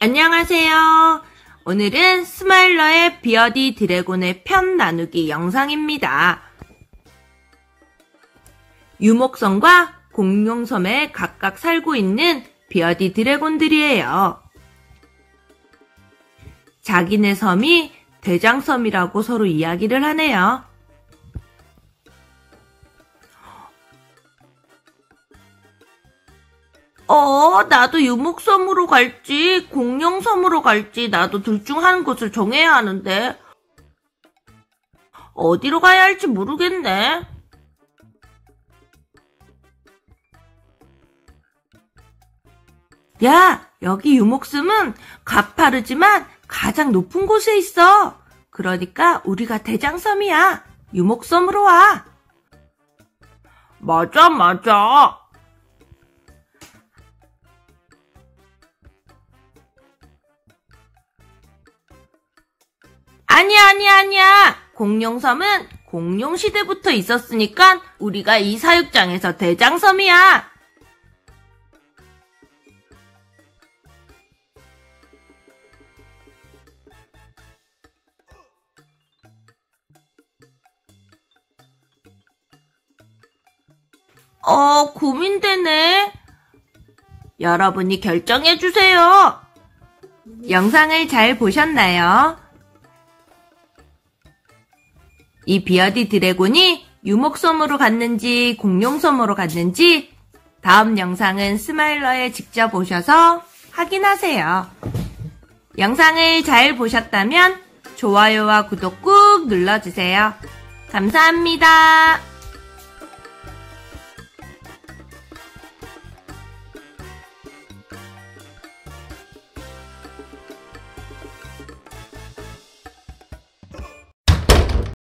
안녕하세요. 오늘은 스마일러의 비어디 드래곤의 편 나누기 영상입니다. 유목섬과 공룡섬에 각각 살고 있는 비어디 드래곤들이에요. 자기네 섬이 대장섬이라고 서로 이야기를 하네요. 나도 유목섬으로 갈지 공룡섬으로 갈지 나도 둘 중 한 곳을 정해야 하는데 어디로 가야 할지 모르겠네. 야, 여기 유목섬은 가파르지만 가장 높은 곳에 있어. 그러니까 우리가 대장섬이야. 유목섬으로 와. 맞아. 아니야. 공룡섬은 공룡시대부터 있었으니까 우리가 이 사육장에서 대장섬이야. 고민되네. 여러분이 결정해주세요. 영상을 잘 보셨나요? 이 비어디 드래곤이 유목섬으로 갔는지 공룡섬으로 갔는지 다음 영상은 스마일러에 직접 오셔서 확인하세요. 영상을 잘 보셨다면 좋아요와 구독 꾹 눌러주세요. 감사합니다.